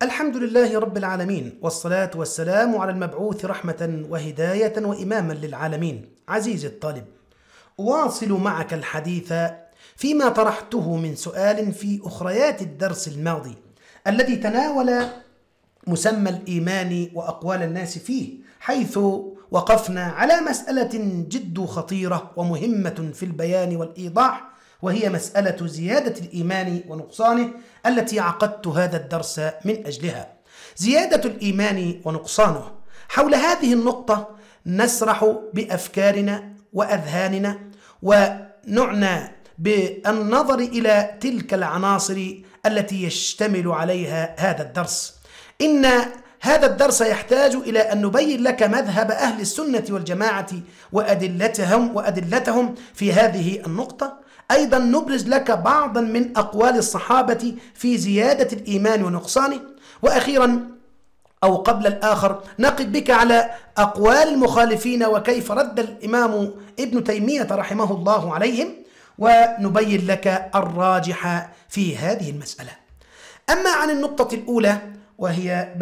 الحمد لله رب العالمين، والصلاة والسلام على المبعوث رحمة وهداية وإماما للعالمين. عزيزي الطالب، أواصل معك الحديث فيما طرحته من سؤال في أخريات الدرس الماضي الذي تناول مسمى الإيمان وأقوال الناس فيه، حيث وقفنا على مسألة جد خطيرة ومهمة في البيان والإيضاح، وهي مسألة زيادة الإيمان ونقصانه التي عقدت هذا الدرس من أجلها. زيادة الإيمان ونقصانه، حول هذه النقطة نسرح بأفكارنا وأذهاننا ونعنى بالنظر إلى تلك العناصر التي يشتمل عليها هذا الدرس. إن هذا الدرس يحتاج إلى أن نبين لك مذهب أهل السنة والجماعة وأدلتهم في هذه النقطة. أيضا نبرز لك بعضا من أقوال الصحابة في زيادة الإيمان ونقصانه. وأخيرا أو قبل الآخر نقف بك على أقوال المخالفين وكيف رد الإمام ابن تيمية رحمه الله عليهم، ونبين لك الراجح في هذه المسألة. أما عن النقطة الأولى وهي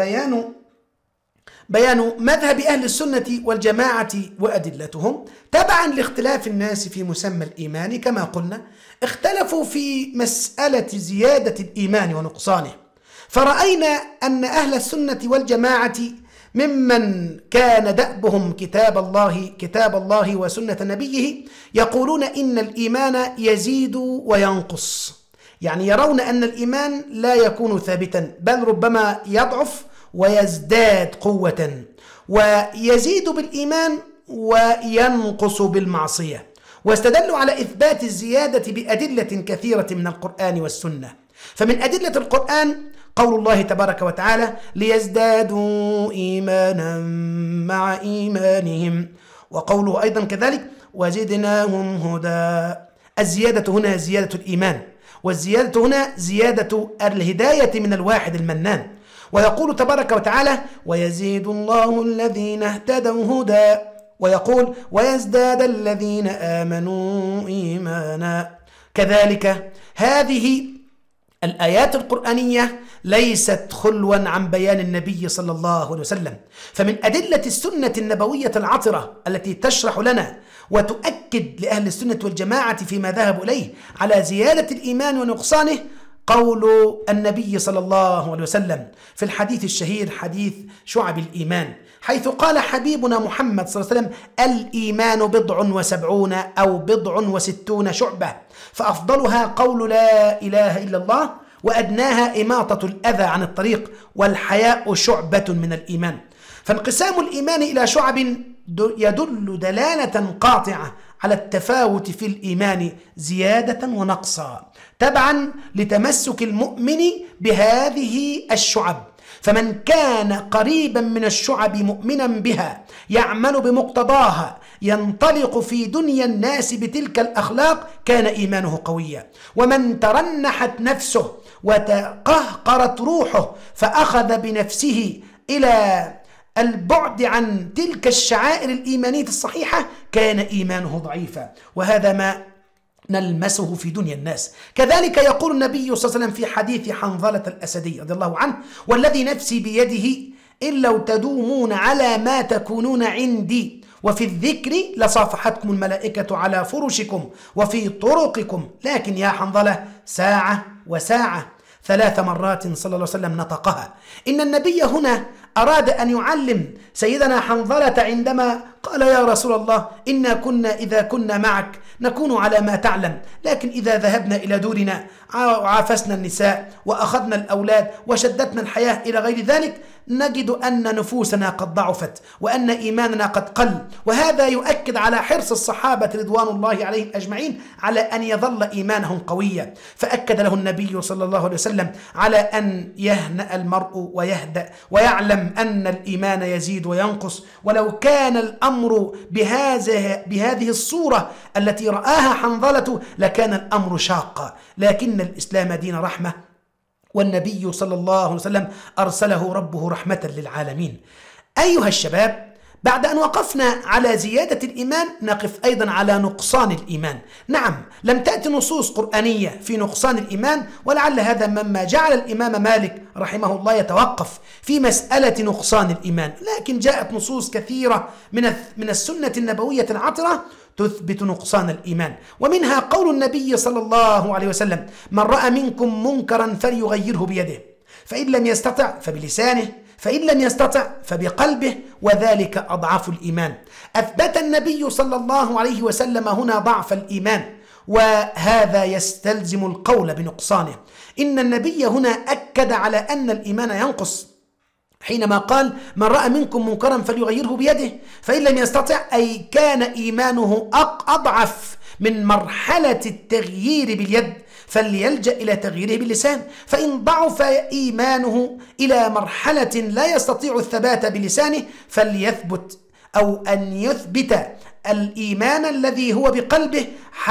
بيان مذهب أهل السنة والجماعة وأدلتهم، تبعا لاختلاف الناس في مسمى الإيمان كما قلنا، اختلفوا في مسألة زيادة الإيمان ونقصانه. فرأينا أن أهل السنة والجماعة ممن كان دأبهم كتاب الله وسنة نبيه يقولون إن الإيمان يزيد وينقص، يعني يرون أن الإيمان لا يكون ثابتا، بل ربما يضعف ويزداد قوة، ويزيد بالإيمان وينقص بالمعصية. واستدلوا على إثبات الزيادة بأدلة كثيرة من القرآن والسنة. فمن أدلة القرآن قول الله تبارك وتعالى: ليزدادوا إيمانا مع إيمانهم، وقوله أيضا كذلك: وزدناهم هدى. الزيادة هنا زيادة الإيمان، والزيادة هنا زيادة الهداية من الواحد المنان. ويقول تبارك وتعالى: ويزيد الله الذين اهتدوا هدى، ويقول: ويزداد الذين آمنوا إيمانا. كذلك هذه الآيات القرآنية ليست خلوا عن بيان النبي صلى الله عليه وسلم. فمن أدلة السنة النبوية العطرة التي تشرح لنا وتؤكد لأهل السنة والجماعة فيما ذهبوا إليه على زيادة الإيمان ونقصانه قول النبي صلى الله عليه وسلم في الحديث الشهير حديث شعب الإيمان، حيث قال حبيبنا محمد صلى الله عليه وسلم: الإيمان 70 أو 60 شعبة، فأفضلها قول لا إله إلا الله، وأدناها إماطة الأذى عن الطريق، والحياء شعبة من الإيمان. فانقسام الإيمان إلى شعب يدل دلالة قاطعة على التفاوت في الإيمان زيادة ونقصا، تبعا لتمسك المؤمن بهذه الشعب. فمن كان قريبا من الشعب مؤمنا بها يعمل بمقتضاها ينطلق في دنيا الناس بتلك الأخلاق كان إيمانه قويا. ومن ترنحت نفسه وتقهقرت روحه فأخذ بنفسه إلى البعد عن تلك الشعائر الإيمانية الصحيحة كان إيمانه ضعيفا، وهذا ما نلمسه في دنيا الناس. كذلك يقول النبي صلى الله عليه وسلم في حديث حنظلة الأسدي رضي الله عنه: والذي نفسي بيده إن لو تدومون على ما تكونون عندي وفي الذكر لصافحتكم الملائكة على فرشكم وفي طرقكم، لكن يا حنظلة ساعة وساعة. 3 مرات صلى الله عليه وسلم نطقها. إن النبي هنا أراد أن يعلم سيدنا حنظلة عندما قال: يا رسول الله، إذا كنا معك نكون على ما تعلم، لكن إذا ذهبنا إلى دورنا وعافسنا النساء وأخذنا الأولاد وشدتنا الحياة إلى غير ذلك نجد أن نفوسنا قد ضعفت وأن إيماننا قد قل. وهذا يؤكد على حرص الصحابة رضوان الله عليهم أجمعين على أن يظل إيمانهم قويا. فأكد له النبي صلى الله عليه وسلم على أن يهنأ المرء ويهدأ ويعلم أن الإيمان يزيد وينقص. ولو كان الأمر بهذه الصورة التي رآها حنظلة لكان الأمر شاقا، لكن الإسلام دين رحمة، والنبي صلى الله عليه وسلم أرسله ربه رحمة للعالمين. أيها الشباب، بعد أن وقفنا على زيادة الإيمان نقف أيضا على نقصان الإيمان. نعم، لم تأتي نصوص قرآنية في نقصان الإيمان، ولعل هذا مما جعل الإمام مالك رحمه الله يتوقف في مسألة نقصان الإيمان، لكن جاءت نصوص كثيرة من السنة النبوية العطرة تثبت نقصان الإيمان، ومنها قول النبي صلى الله عليه وسلم: من رأى منكم منكرا فليغيره بيده، فإن لم يستطع فبلسانه، فإن لم يستطع فبقلبه، وذلك أضعف الإيمان. أثبت النبي صلى الله عليه وسلم هنا ضعف الإيمان، وهذا يستلزم القول بنقصانه. إن النبي هنا أكد على أن الإيمان ينقص حينما قال: من رأى منكم منكرا فليغيره بيده، فإن لم يستطع أي كان إيمانه أضعف من مرحلة التغيير باليد، فليلجأ إلى تغييره باللسان. فإن ضعف إيمانه إلى مرحلة لا يستطيع الثبات بلسانه فليثبت أو أن يثبت الإيمان الذي هو بقلبه،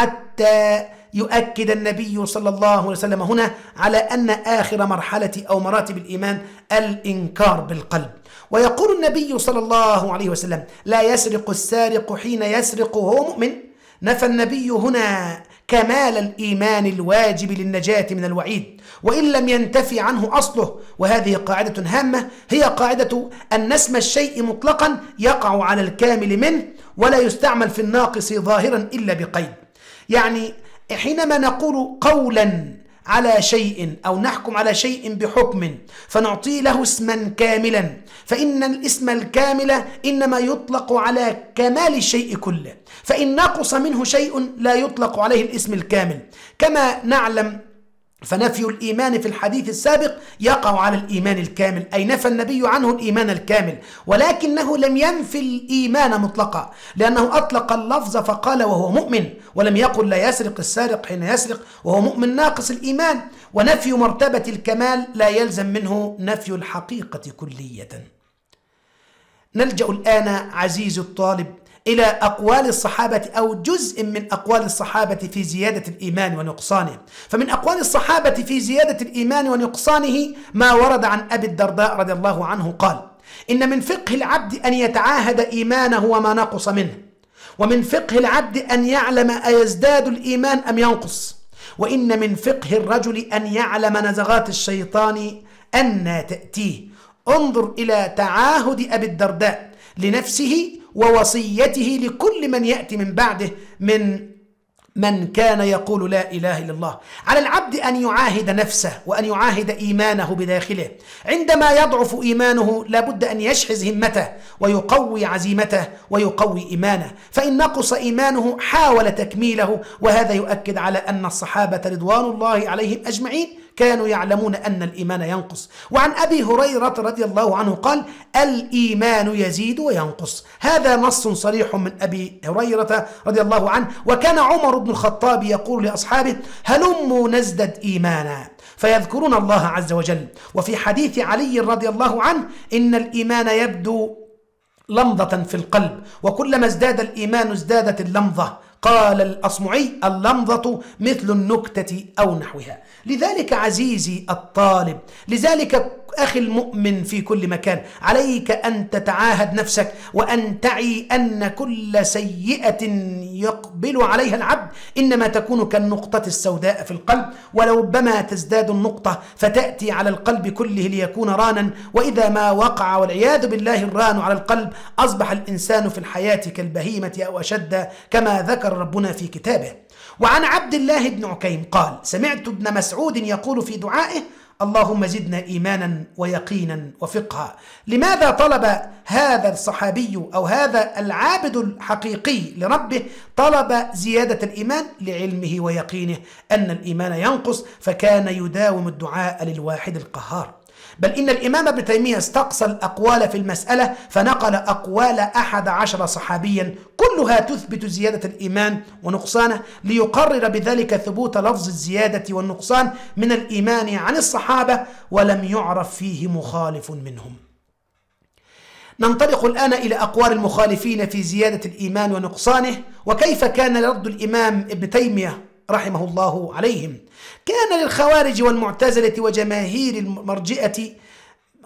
حتى يؤكد النبي صلى الله عليه وسلم هنا على أن آخر مرحلة أو مراتب الإيمان الإنكار بالقلب. ويقول النبي صلى الله عليه وسلم: لا يسرق السارق حين يسرق وهو مؤمن. نفى النبي هنا كمال الإيمان الواجب للنجاة من الوعيد، وإن لم ينتفي عنه أصله. وهذه قاعدة هامة، هي قاعدة أن اسم الشيء مطلقا يقع على الكامل منه، ولا يستعمل في الناقص ظاهرا إلا بقيد. يعني حينما نقول قولا على شيء أو نحكم على شيء بحكم فنعطي له اسما كاملا، فإن الاسم الكامل إنما يطلق على كمال الشيء كله، فإن نقص منه شيء لا يطلق عليه الاسم الكامل. كما نعلم فنفي الإيمان في الحديث السابق يقع على الإيمان الكامل، أي نفى النبي عنه الإيمان الكامل، ولكنه لم ينفي الإيمان مطلقا، لأنه أطلق اللفظ فقال وهو مؤمن، ولم يقل لا يسرق السارق حين يسرق وهو مؤمن ناقص الإيمان. ونفي مرتبة الكمال لا يلزم منه نفي الحقيقة كلية. نلجأ الآن عزيز الطالب إلى أقوال الصحابة أو جزء من أقوال الصحابة في زيادة الإيمان ونقصانه. فمن أقوال الصحابة في زيادة الإيمان ونقصانه ما ورد عن أبي الدرداء رضي الله عنه قال: إن من فقه العبد أن يتعاهد إيمانه وما نقص منه، ومن فقه العبد أن يعلم أيزداد الإيمان أم ينقص، وإن من فقه الرجل أن يعلم نزغات الشيطان أن تأتيه. انظر إلى تعاهد أبي الدرداء لنفسه ووصيته لكل من يأتي من بعده من كان يقول لا إله إلا الله. على العبد أن يعاهد نفسه وأن يعاهد إيمانه بداخله. عندما يضعف إيمانه لابد أن يشحذ همته ويقوي عزيمته ويقوي إيمانه، فإن نقص إيمانه حاول تكميله. وهذا يؤكد على أن الصحابة رضوان الله عليهم أجمعين كانوا يعلمون أن الإيمان ينقص. وعن أبي هريرة رضي الله عنه قال: الإيمان يزيد وينقص. هذا نص صريح من أبي هريرة رضي الله عنه. وكان عمر بن الخطاب يقول لأصحابه: هلموا نزدد إيمانا، فيذكرون الله عز وجل. وفي حديث علي رضي الله عنه: إن الإيمان يبدو لمضة في القلب، وكلما ازداد الإيمان ازدادت اللمضة. قال الأصمعي: اللمضة مثل النكتة أو نحوها. لذلك عزيزي الطالب، لذلك أخي المؤمن في كل مكان، عليك أن تتعاهد نفسك وأن تعي أن كل سيئة يقبل عليها العبد إنما تكون كالنقطة السوداء في القلب، ولربما تزداد النقطة فتأتي على القلب كله ليكون رانا، وإذا ما وقع والعياذ بالله الران على القلب أصبح الإنسان في الحياة كالبهيمة أو أشد، كما ذكر ربنا في كتابه. وعن عبد الله بن عكيم قال: سمعت ابن مسعود يقول في دعائه: اللهم زدنا إيمانا ويقينا وفقها. لماذا طلب هذا الصحابي أو هذا العابد الحقيقي لربه طلب زيادة الإيمان؟ لعلمه ويقينه أن الإيمان ينقص، فكان يداوم الدعاء للواحد القهار. بل إن الإمام ابن تيمية استقصى الأقوال في المسألة فنقل أقوال 11 صحابيا كلها تثبت زيادة الإيمان ونقصانه، ليقرر بذلك ثبوت لفظ الزيادة والنقصان من الإيمان عن الصحابة، ولم يعرف فيه مخالف منهم. ننطلق الآن إلى أقوال المخالفين في زيادة الإيمان ونقصانه، وكيف كان رد الإمام ابن تيمية رحمه الله عليهم. كان للخوارج والمعتزلة وجماهير المرجئة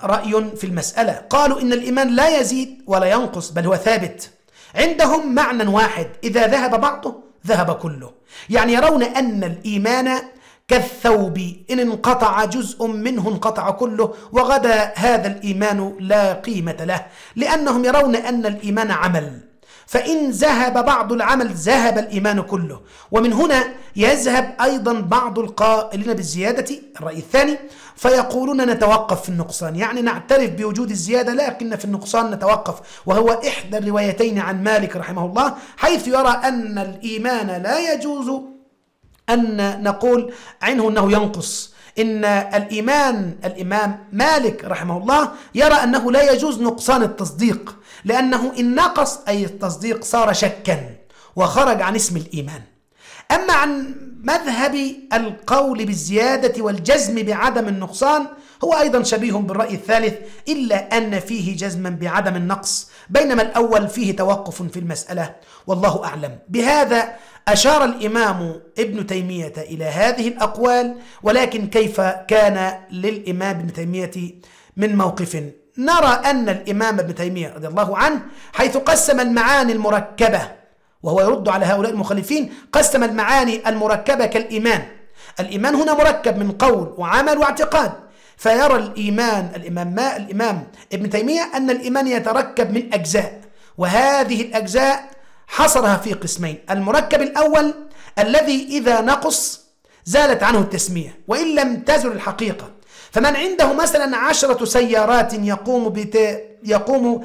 رأي في المسألة، قالوا إن الإيمان لا يزيد ولا ينقص بل هو ثابت. عندهم معنى واحد: إذا ذهب بعضه ذهب كله. يعني يرون أن الإيمان كالثوب، إن انقطع جزء منه انقطع كله، وغدا هذا الإيمان لا قيمة له، لأنهم يرون أن الإيمان عمل، فإن ذهب بعض العمل ذهب الإيمان كله. ومن هنا يذهب أيضا بعض القائلين بالزيادة، الرأي الثاني، فيقولون نتوقف في النقصان، يعني نعترف بوجود الزيادة لكن في النقصان نتوقف، وهو إحدى الروايتين عن مالك رحمه الله، حيث يرى أن الإيمان لا يجوز أن نقول عنه أنه ينقص. إن الإمام مالك رحمه الله يرى أنه لا يجوز نقصان التصديق، لأنه إن نقص أي التصديق صار شكا وخرج عن اسم الإيمان. أما عن مذهب القول بالزيادة والجزم بعدم النقصان هو أيضا شبيه بالرأي الثالث، إلا أن فيه جزما بعدم النقص، بينما الأول فيه توقف في المسألة، والله أعلم. بهذا أشار الإمام ابن تيمية إلى هذه الأقوال، ولكن كيف كان للإمام ابن تيمية من موقف؟ نرى أن الإمام ابن تيمية رضي الله عنه حيث قسم المعاني المركبة، وهو يرد على هؤلاء المخالفين، قسم المعاني المركبة كالإيمان. الإيمان هنا مركب من قول وعمل واعتقاد، فيرى الإمام ابن تيمية أن الإيمان يتركب من أجزاء، وهذه الأجزاء حصرها في قسمين: المركب الأول الذي إذا نقص زالت عنه التسمية وإن لم تزل الحقيقة، فمن عنده مثلا 10 سيارات يقوم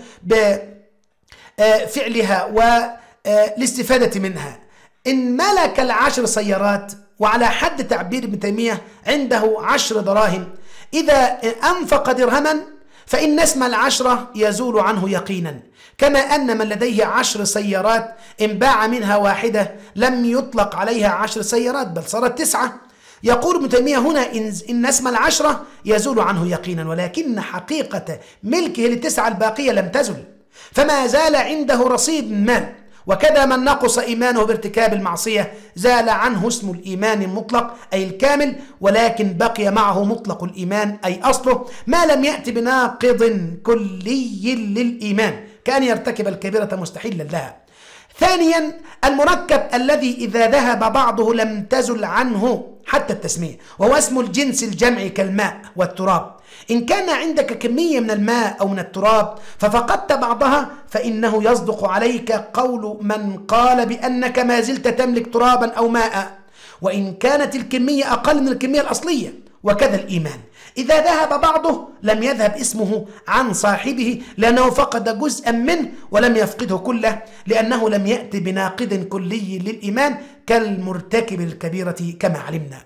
بفعلها والاستفادة منها، إن ملك 10 سيارات، وعلى حد تعبير ابن تيمية عنده 10 دراهم، إذا أنفق درهما فإن اسم 10 يزول عنه يقينا، كما أن من لديه 10 سيارات إن باع منها واحدة لم يطلق عليها 10 سيارات بل صارت 9. يقول ابن تيمية هنا إن اسم 10 يزول عنه يقينا، ولكن حقيقة ملكه ل9 الباقية لم تزل، فما زال عنده رصيد من مال. وكذا من نقص إيمانه بارتكاب المعصية زال عنه اسم الإيمان المطلق أي الكامل، ولكن بقي معه مطلق الإيمان أي أصله، ما لم يأتي بناقض كلي للإيمان كأن يرتكب الكبيرة مستحيلا لها. ثانيا المركب الذي إذا ذهب بعضه لم تزل عنه حتى التسمية، وهو اسم الجنس الجمعي كالماء والتراب. إن كان عندك كمية من الماء أو من التراب ففقدت بعضها فإنه يصدق عليك قول من قال بأنك ما زلت تملك ترابا أو ماء، وإن كانت الكمية أقل من الكمية الأصلية. وكذا الإيمان إذا ذهب بعضه لم يذهب اسمه عن صاحبه، لأنه فقد جزءا منه ولم يفقده كله، لأنه لم يأتي بناقض كلي للإيمان كالمرتكب الكبيرة كما علمنا.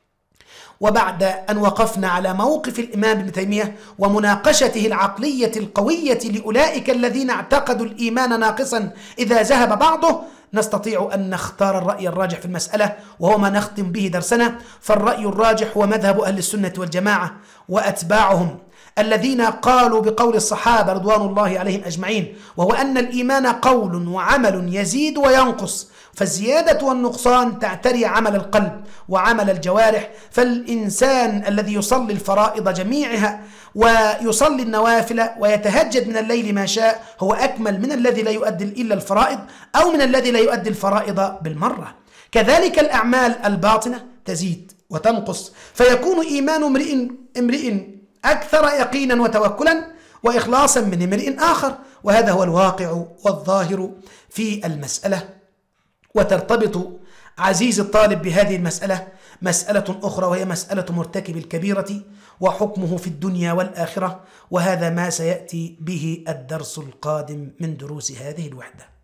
وبعد أن وقفنا على موقف الإمام ابن تيمية ومناقشته العقلية القوية لأولئك الذين اعتقدوا الإيمان ناقصا إذا ذهب بعضه، نستطيع أن نختار الرأي الراجح في المسألة، وهو ما نختم به درسنا. فالرأي الراجح هو مذهب أهل السنة والجماعة وأتباعهم الذين قالوا بقول الصحابة رضوان الله عليهم أجمعين، وهو أن الإيمان قول وعمل يزيد وينقص، فالزيادة والنقصان تعتري عمل القلب وعمل الجوارح. فالإنسان الذي يصلي الفرائض جميعها ويصلي النوافل ويتهجد من الليل ما شاء هو أكمل من الذي لا يؤدي إلا الفرائض أو من الذي لا يؤدي الفرائض بالمرة. كذلك الأعمال الباطنة تزيد وتنقص، فيكون إيمان امرئ أكثر يقينا وتوكلا وإخلاصا من امرئ آخر، وهذا هو الواقع والظاهر في المسألة. وترتبط عزيز الطالب بهذه المسألة مسألة أخرى، وهي مسألة مرتكب الكبيرة وحكمه في الدنيا والآخرة، وهذا ما سيأتي به الدرس القادم من دروس هذه الوحدة.